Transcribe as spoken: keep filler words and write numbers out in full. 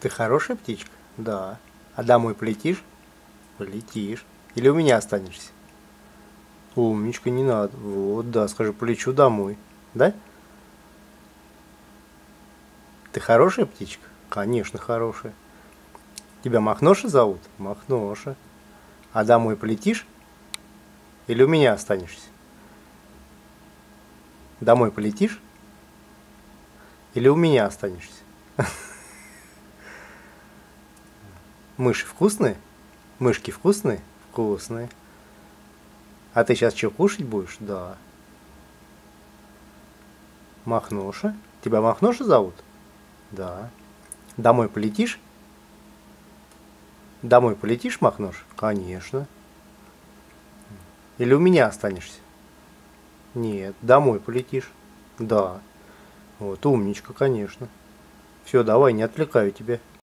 Ты хорошая птичка? Да. А домой полетишь? Полетишь. Или у меня останешься? Умничка, не надо. Вот, да, скажи, полечу домой. Да? Ты хорошая птичка? Конечно, хорошая. Тебя Махноша зовут? Махноша. А домой полетишь? Или у меня останешься? Домой полетишь? Или у меня останешься? Мыши вкусные? Мышки вкусные? Вкусные. А ты сейчас что, кушать будешь? Да. Махноша? Тебя Махноша зовут? Да. Домой полетишь? Домой полетишь, Махнош? Конечно. Или у меня останешься? Нет, домой полетишь. Да. Вот, умничка, конечно. Все, давай, не отвлекаю тебя.